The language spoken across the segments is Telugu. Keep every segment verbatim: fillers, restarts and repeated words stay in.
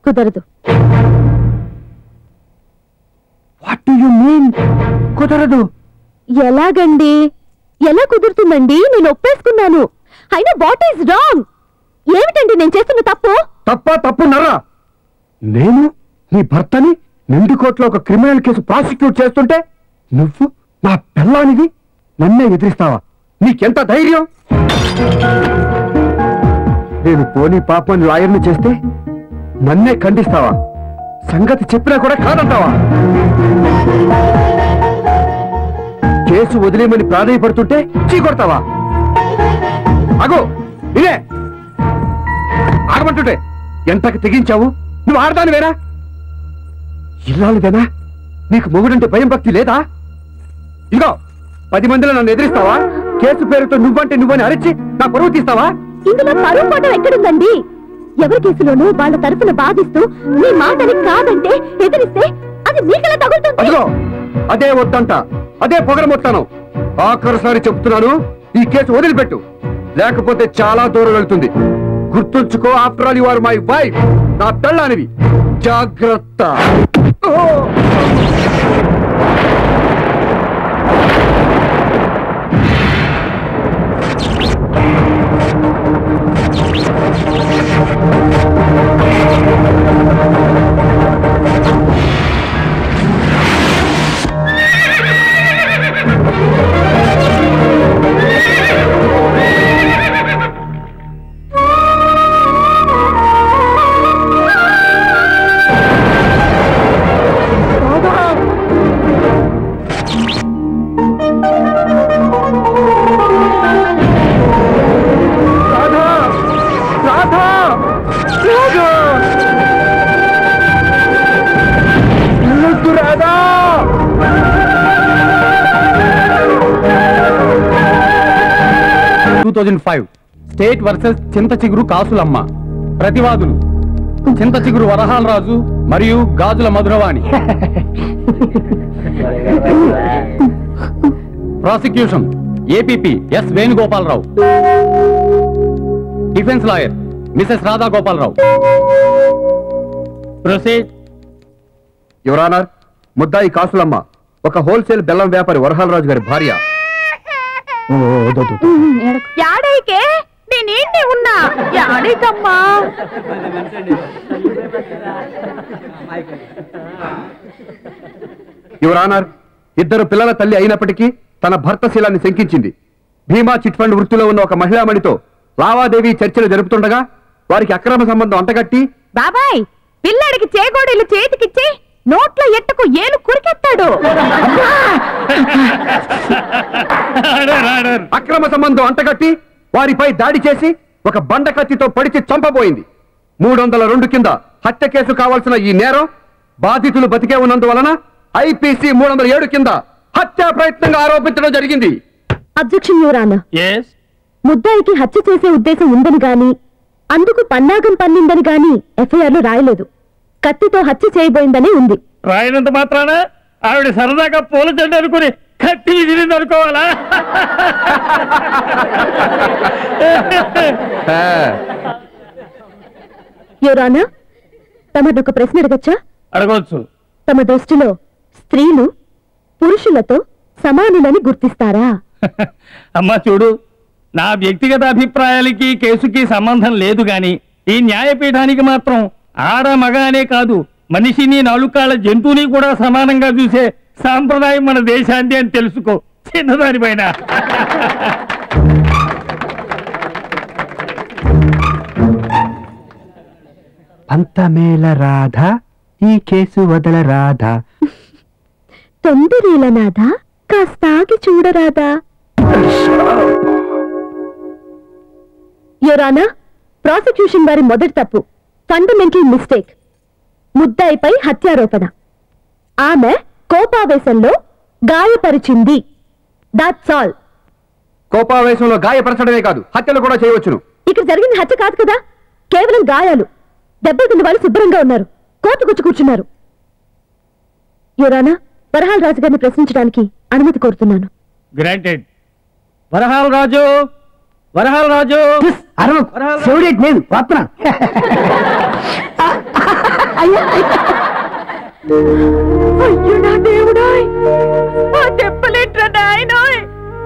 కుదరదు. వాట్ డు యు మీన్ కుదరదు? ఎలాగండి? ఎలా కుదురుతుందండి? నేను ఒప్పేసుకున్నాను. అయినా వాట్ ఈస్ రాంగ్? ఏమిటండి నేను చేస్తున్న తప్పు? తప్ప తప్పున్నారా? నేను నీ భర్తని నిండు కోర్టులో ఒక క్రిమినల్ కేసు ప్రాసిక్యూట్ చేస్తుంటే నువ్వు నా పిల్లానివి నన్నే ఎదిరిస్తావా? నీకెంత ధైర్యం? నేను పోనీ పాపని లాయర్ని చేస్తే నన్నే ఖండిస్తావా? సంగతి చెప్పినా కూడా కాదంటావా? కేసు వదిలేమని ప్రాధాయపడుతుంటే చీకొడతావా? అగో ఇదే ఆగమంటుంటే ఎంతకు తెగించావు? నువ్వు ఆడదానివేనా? ఇల్లాలుదేనా? నీకు మొగుడంటే భయం భక్తి లేదా? ఇదిగో పది మందిలో నన్ను ఎదిరిస్తావా? కేసు పేరుతో నువ్వంటే నువ్వని అరిచి నా పరువు తీస్తావా? ఇందులో పరువు పోవడం ఎక్కడుందండి? ఎవరి కేసులోనూ వాళ్ళ తరఫున బాధిస్తూ మీ మాటని కాదంటే ఎదిరిస్తే అది మీకెలా తగులుతుంది? అదిగో అదే వద్దంట, అదే పొగరమొత్తాను. ఆఖరిసారి చెప్తున్నాను, ఈ కేసు వదిలిపెట్టు, లేకపోతే చాలా దూరం వెళ్తుంది. గుర్తుంచుకో, after all you are my wife, నా పెళ్ళానివి. జాగ్రత్త. Two thousand five state versus Chinta Chiguru Kasulamma. ప్రతివాదులు చింత చిగురు వరహాలరాజు మరియు Gajula Madhuravani. Prosecution APP S Venugopalarao. Defence lawyer Mrs Radha Gopalarao. Proceed. Your honour, ముద్దాయి కాసులమ్మ ఒక హోల్సేల్ బెల్లం వ్యాపారి వరహాలరాజు గారి భార్య. యాడైకే నేనేంటి ఉన్నా యాడైకమ్మా. యువర్ ఆనర్, ఇద్దరు పిల్లల తల్లి అయినప్పటికీ తన భర్త శీలాన్ని శంకించింది. భీమా చిట్ ఫండ్ వృత్తిలో ఉన్న ఒక మహిళామణితో లావాదేవీ చర్చలు జరుపుతుండగా వారికి అక్రమ సంబంధం అంటగట్టి బాబాయ్ పిల్లడికి చేగోడీలు చేతికిచ్చి నోట్లో ఎట్టుకు ఏలు కురికెత్తాడు. అక్రమ సంబంధం అంటగట్టి వారిపై దాడి చేసి ఒక బండ కత్తితో పడిచి చంపబోయింది. మూడు వందల రెండు కింద హత్య కేసు కావాల్సిన ఈ నేరం బాధితులు బతికే ఉన్నందువలన ఐపీసీ మూడు వందల ఏడు కింద హత్యా ప్రయత్నంగా ఆరోపించడం జరిగింది. Objection your honour. ముద్దాయికి హత్య చేసే ఉద్దేశం ఉందని గాని అందుకు పన్నాగం పన్నిందని గాని ఎఫ్ఐఆర్ లో రాయలేదు. కత్తితో హత్య చేయబోయిందనే ఉంది. రాయనంత మాత్రాన ఆవిడ సరదాగా పూల జెండా అనుకుని కత్తి విసిరింది అనుకోవాలా? యువర్ ఆనర్, తమను ఒక ప్రశ్న అడగచ్చా? అడగవచ్చు. తమ దృష్టిలో స్త్రీలు పురుషులతో సమానులని గుర్తిస్తారా? అమ్మా చూడు, నా వ్యక్తిగత అభిప్రాయాలకి కేసుకి సంబంధం లేదు గాని ఈ న్యాయపీఠానికి మాత్రం ఆడ మగ అనే కాదు మనిషిని నాలుకాళ్ళ జంతువుని కూడా సమానంగా చూసే సాంప్రదాయం మన దేశాన్ని అని తెలుసుకో చిన్నదానిపైన. పంతమేల రాధ ఈ కేసు వదల రాధ. తొందరేల నాథ కాస్తాగి చూడరాదా? యువరానా, ప్రాసిక్యూషన్ వారి మొదటి తప్పు ఫండమెంటల్ మిస్టేక్. ముద్దాయిపై హత్యారోపణ. ఆమె కోపావేశంలో గాయపరిచింది. That's all. కోపావేశంలో గాయపరచడమే కాదు హత్యలు కూడా చేయవచ్చును. ఇక్కడ జరిగింది హత్య కాదు కదా, కేవలం గాయాలు. దెబ్బతిన్న వాళ్ళు శుభ్రంగా ఉన్నారు, కోర్టు కూర్చు కూర్చున్నారు. యువరానా, వరహాల రాజు గారిని ప్రశ్నించడానికి అనుమతి కోరుతున్నాను. గ్రాంటెడ్. వరహాల రాజు, వరహాల రాజు. లేదు అయ్యా అయ్యో నా దేవుడాయ్ ఆ దెబ్బలేట్రా నాయనోయ్.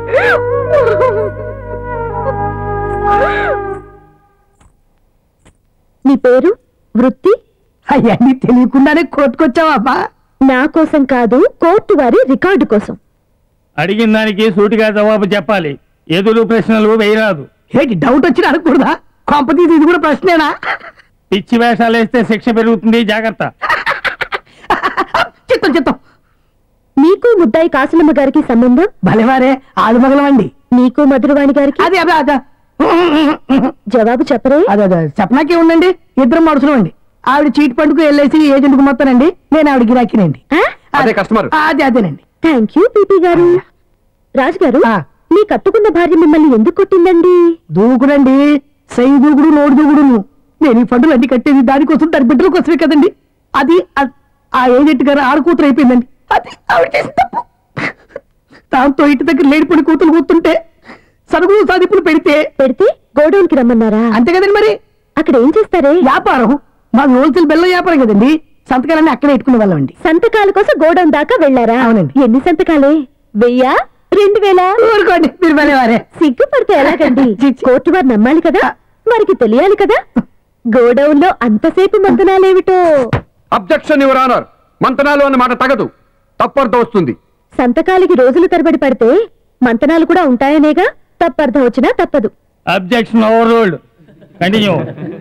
నీ పేరు వృత్తి? అయ్యా నీ తెలియకుండానే కోర్టుకొచ్చావా? నా కోసం కాదు, కోర్టు వారి రికార్డు కోసం. అడిగిన దానికి సూటిగా జవాబు చెప్పాలి, ఎదురు ప్రశ్నలు వేయరాదు. ఏంటి డౌట్ వచ్చినా అనకూడదా? కాంపతీసి ఇది కూడా ప్రశ్నేనా? పిచ్చి వేషాలు వేస్తే శిక్ష పెరుగుతుంది, జాగ్రత్త. చిత్తం చిత్తం. నీకు ముద్దాయి కాసులమ్మ గారికి సంబంధం? భలేవారే ఆలుమగలమండి. నీకు మధురవాణి గారికి? అదే అదే అదే జవాబు చెప్పరే? అదే అదే చెప్పనాకే ఉండండి. ఇద్దరం మనుషులు అండి. ఆవిడ చీట్ పండుకు వెళ్ళేసి ఏజెంట్ కు మొత్తానండి, నేను ఆవిడ గిరాకీనండి. అదే కస్టమర్. అదే అదేనండి. థ్యాంక్ యూ పీపీ గారు. రాజు గారు, మీ కట్టుకున్న భార్య మిమ్మల్ని ఎందుకు కొట్టిందండి? దూకుడండి, సై దూకుడు నోడు దూకుడు. నేను ఈ ఫండ్లు అన్ని కట్టేది దానికోసం, దాని బిడ్డల కోసమే కదండి. అది ఆ ఏజెంట్ గారు ఆడ కూతురు అయిపోయిందండి. అది ఆవిడ చేసిన తప్పు. దాంతో ఇంటి దగ్గర లేడిపోయి కూతురు కూతుంటే సరుకులు సాధింపులు పెడితే పెడితే గోడౌన్ కి రమ్మన్నారా? అంతే కదండి. మరి అక్కడ ఏం చేస్తారే? వ్యాపారం. మాది హోల్సేల్ బెల్లం వ్యాపారం కదండి. సంతకాలన్నీ అక్కడే పెట్టుకునే వాళ్ళం అండి. సంతకాల కోసం గోడౌన్ దాకా వెళ్ళారా? అవునండి. ఎన్ని సంతకాలే? వెయ్యా? రెండు వేల? ఊరుకోండి, మీరు వెళ్ళేవారే. సిగ్గుపడితే ఎలాగండి? కోర్టు వారు నమ్మాలి కదా, వారికి తెలియాలి కదా. గోడౌన్ లో అంతసేపు మంతనాలేమిటో. Objection your honour. మంతనాలు అన్న మాట తగదు, తప్పర్థం వస్తుంది. సంతకాలకి రోజులు తరబడి పడితే మంతనాలు కూడా ఉంటాయనేగా, తప్పర్థం వచ్చినా తప్పదు. Objection overruled. Continue.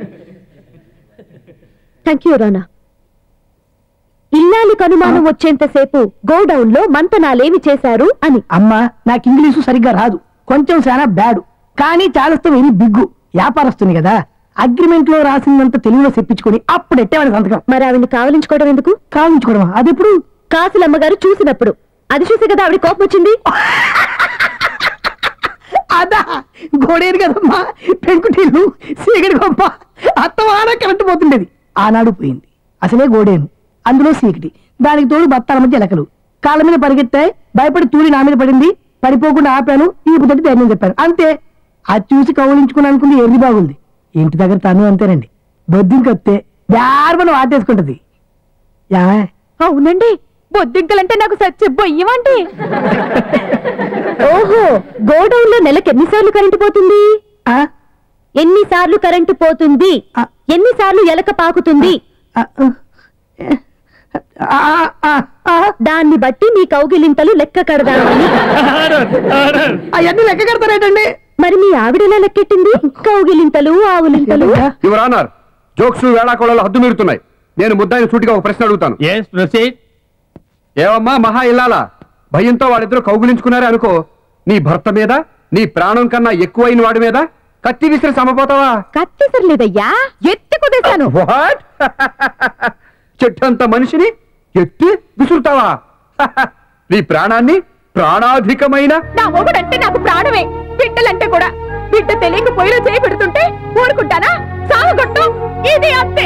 Thank you Rana. ఇల్లాలి కనుమానం వచ్చేంతసేపు గోడౌన్ లో మంతనాలేమి చేశారు అని. అమ్మా నాకు ఇంగ్లీషు సరిగ్గా రాదు, కొంచెం చాలా బ్యాడు, కానీ చాలస్తం ఇది బిగ్గు. వ్యాపారస్తుంది కదా, అగ్రిమెంట్ లో రాసిందంత తెలుగులో చెప్పించుకుని అప్పుడు ఎట్టేవాడి సంతకం. మరి ఆవిడ్ని కావలించుకోవడం ఎందుకు? కావించుకోవడం అదెప్పుడు? కాసులమ్మగారు చూసినప్పుడు. అది చూసి కదా ఆవిడ కోపం వచ్చింది. అదా గోడేరు కదమ్మా, పెంకుటీలు సీగడి గొప్ప అత్తమాన కరెంట్ పోతుండేది. ఆనాడు పోయింది. అసలే గోడేను, అందులో సీకటి, దానికి తోడు బత్తాల మధ్య ఎలకలు. కాళ్ళ మీద పరిగెత్తాయి, భయపడి తూలి నా మీద పడింది. పడిపోకుండా ఆపాను, ఈ బుద్ధటి ధైర్యం చెప్పాను, అంతే. అది చూసి కౌలించుకుని అనుకుంది ఎర్రి బాగుంది. ఇంటి దగ్గర తను అంతేనండి, బొద్దింకొస్తే జార్మను వాటేసుకుంటది. అవునండి, బొద్దింకలంటే నాకు సచ్చే బొయ్యమండి. ఓహో, గోడౌన్ లో నెలకు ఎన్నిసార్లు కరెంటు పోతుంది? ఎన్నిసార్లు కరెంటు పోతుంది? ఎన్నిసార్లు ఎలక పాకుతుంది? దాన్ని బట్టి మీ కౌగిలింతలు లెక్క కడదామని. అవన్నీ లెక్క కడతారేటండి? మరి మీ ఆవిడలా లెక్కెట్టింది? కౌగిలింతలు, ఆవులింతలు. యువర్ ఆనర్, జోక్స్ వేళాకోళాలు హద్దు మీరుతున్నాయి. నేను ముద్దాయిని సూటిగా ఒక ప్రశ్న అడుగుతాను. ఏవమ్మా మహా ఇల్లాలా, భయంతో వాళ్ళిద్దరూ కౌగులించుకున్నారే అనుకో, నీ భర్త మీద నీ ప్రాణం కన్నా ఎక్కువైన వాడి మీద కత్తి విసిరి సమపోతావా? కత్తి విసరలేదయ్యా, ఎత్తి కుదేశాను. వాట్? చెట్టంత మనిషిని ఎత్తి విసురుతావా? నీ ప్రాణాన్ని ప్రాణాధికమైన. నా మొగుడంటే నాకు ప్రాణమే, బిడ్డలంటే కూడా. బిడ్డ తెలియక పొయ్యిలో చేయి పెడుతుంటే ఊరుకుంటానా? సాగుగొట్టు, ఇది అంతే.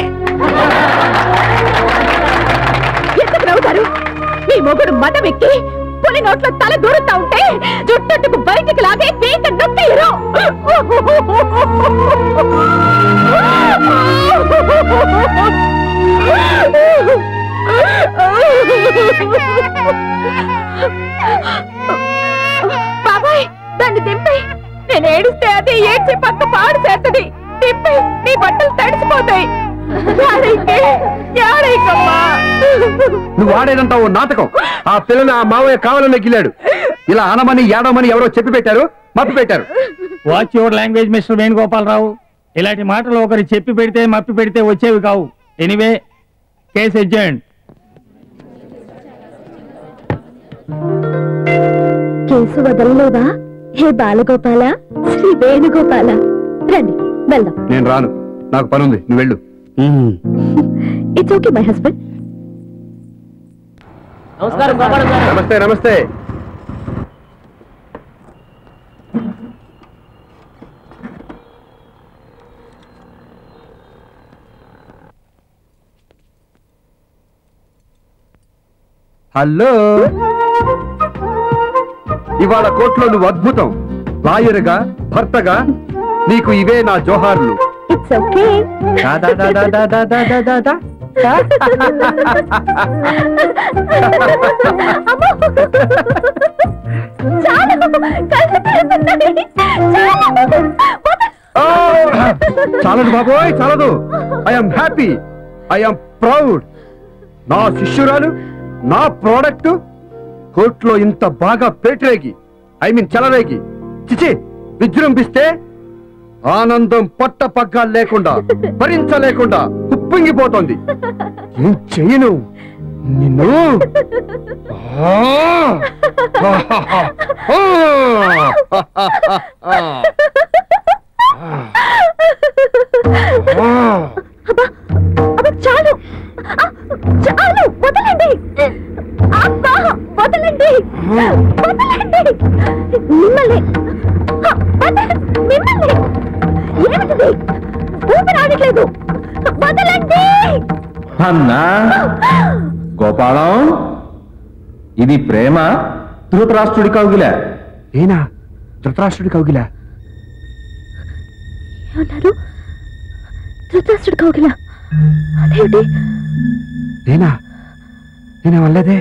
ఎందుకు నవ్వుతారు? నీ మొగుడు మదం ఎక్కి పులి నోట్లో తల దూరుతా ఉంటే జుట్టుకు బయటికి లాగే పీక నొక్కిరు. బాబాయ్, దాన్ని దింపి. నేను ఏడిస్తే అది ఏడ్చి పక్క పాడు చేస్తుంది. దింపి, నీ బట్టలు తడిసిపోతాయి. నువ్వు ఆడేదంతా ఓ నాటకం. ఆ పిల్లని ఆ మావయ్య కావాలనే గిల్లాడు. ఇలా అనమని ఏడమని ఎవరో చెప్పి పెట్టారు, మప్పి పెట్టారు. Watch your language mister Venugopalarao. ఇలాంటి మాటలు ఒకరు చెప్పి పెడితే మప్పి పెడితే వచ్చేవి కావు. Anyway, case adjourned. కేసు వదలలేవా? హే బాలగోపాల, శ్రీ వేణుగోపాల, రండి వెళ్దాం. నేను రాను, నాకు పనుంది, నువ్వు వెళ్ళు. It's okay my husband. నమస్తే నమస్తే. హలో, ఇవాళ కోర్టులో నువ్వు అద్భుతం. లాయర్గా, భర్తగా నీకు ఇవే నా జోహార్లు. It's okay. చాలదు బాబోయ్, చాలదు. I'm happy, I'm proud. నా శిష్యురాలు, నా ప్రోడక్ట్ కోర్టులో ఇంత బాగా పేటరేగి, ఐ మీన్ చెలరేగి, చిచి విజృంభిస్తే ఆనందం పట్ట పగ్గాలు లేకుండా, భరించలేకుండా ఉప్పొంగిపోతోంది. ఏం చెయ్యను నిన్ను. చాలు చాలు, వదలండి అబ్బా, వదలండి వదలండి. మిమ్మల్ని మిమ్మల్ని ఏమిటిది? ఊపిరి ఆడట్లేదు, వదలండి. అన్నా గోపాలం, ఇది ప్రేమ ధృతరాష్ట్రుడి కౌగిలా? ఏనా ధృతరాష్ట్రుడి కౌగిలా? ఏమన్నారు? ధృతరాష్ట్రుడి కౌగిలా? అదేంటి? నేనా నేనే వల్లేదే.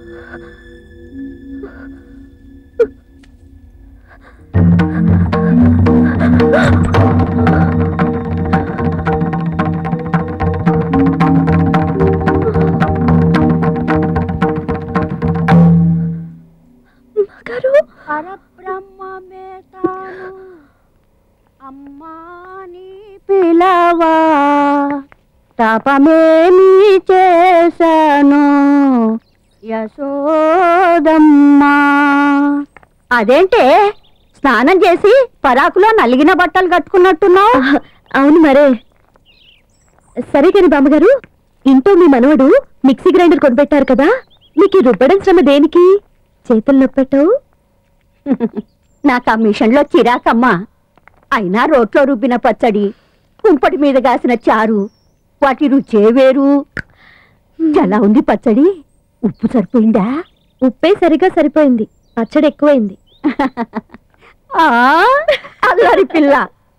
పరబ్రహ్మమే తాను అమ్మాని పిలవా, తపమేమి చేశాను యశోదమ్మా. అదేంటే స్నానం చేసి పరాకులో నలిగిన బట్టలు కట్టుకున్నట్టున్నావు? అవును మరే. సరే కాని బామ్మగారు, ఇంట్లో మీ మనవడు మిక్సీ గ్రైండర్ కొనిపెట్టారు కదా, మీకు రుబ్బడం శ్రమ దేనికి? చేతులు నొప్పెట్టవు? నాకు ఆ మిషన్లో చిరాకమ్మా. అయినా రోట్లో రుబ్బిన పచ్చడి, కుంపటి మీద కాసిన చారు, వాటి రుచే వేరు. ఎలా ఉంది పచ్చడి? ఉప్పు సరిపోయిందా? ఉప్పే సరిగా సరిపోయింది, పచ్చడి ఎక్కువైంది. అల్లరి పిల్ల.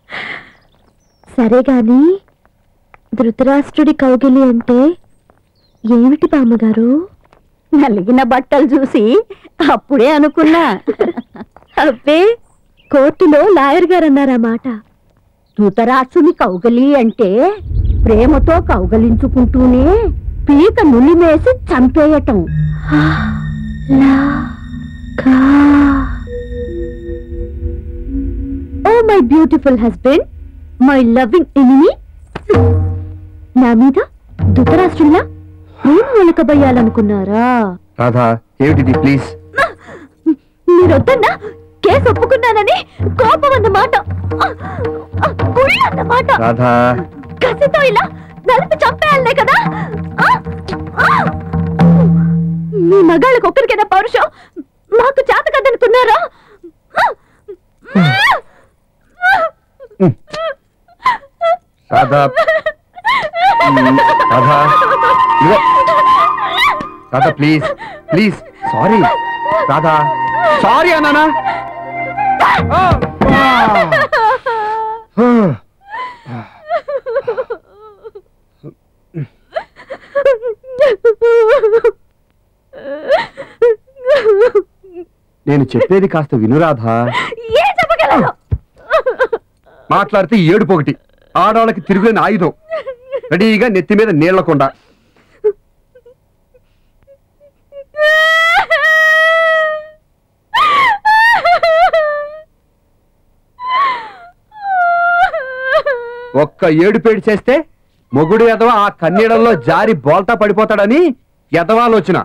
సరే గాని ధృతరాష్ట్రుడి కౌగిలి అంటే ఏమిటి బామ్మగారు? నలిగిన బట్టలు చూసి అప్పుడే అనుకున్నా. అబ్బే, కోర్టులో లాయర్ గారు అన్నారా మాట. ధృతరాష్ట్రుని కౌగలి అంటే ప్రేమతో కౌగలించుకుంటూనే పీక నులిమేసి చంపేయటం. Oh my beautiful husband, my loving enemy, నా మీద ధృతరాష్ట్రుల్లా నేను వెనకబయ్యాలనుకున్నారా? రాధా, ఏమిటిది? ప్లీజ్. మీరొద్దన్నా కేసు ఒప్పుకున్నానని కోపం అన్నమాట, కుళ్ళు అన్నమాట. రాధా, కసితో ఇలా నలిపి చంపేయాలనే కదా? మీ మగాళ్ళకి ఒక్కరికైనా పౌరుషం మాకు చేత కదనుకున్నారా? రాధా, రాధా, ఇదిగో. Radha please please. Sorry Radha, sorry అన్నానా? నేను చెప్పేది కాస్త వినురాధా. ఏం చెప్పగలను? మాట్లాడితే ఏడుపు ఒకటి, ఆడవాళ్ళకి తిరుగులేని ఆయుధం, రెడీగా నెత్తి మీద నీళ్లకుండా. ఒక్క ఏడుపేడు చేస్తే మొగుడు ఎదవ ఆ కన్నీడల్లో జారి బోల్తా పడిపోతాడని ఎదవాలోచన.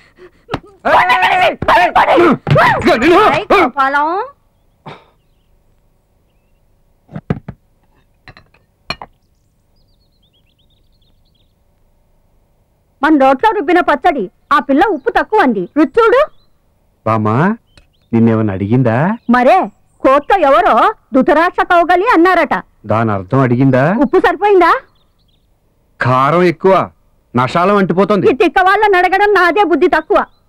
మన రోట్లో రుబ్బిన పచ్చడి, ఆ పిల్ల ఉప్పు తక్కువ అంది, రుచూడు. బామా, నిన్నేమన్నా అడిగిందా? మరే కోర్టులో ఎవరో ధృతరాష్ట్ర కౌగలి అన్నారట. దాని అర్థం అడిగిందా? ఉప్పు సరిపోయిందా? కారం ఎక్కువ, నషాలం అంటిపోతుంది. ఈ తిక్క వాళ్ళని అడగడం నాదే బుద్ధి తక్కువ.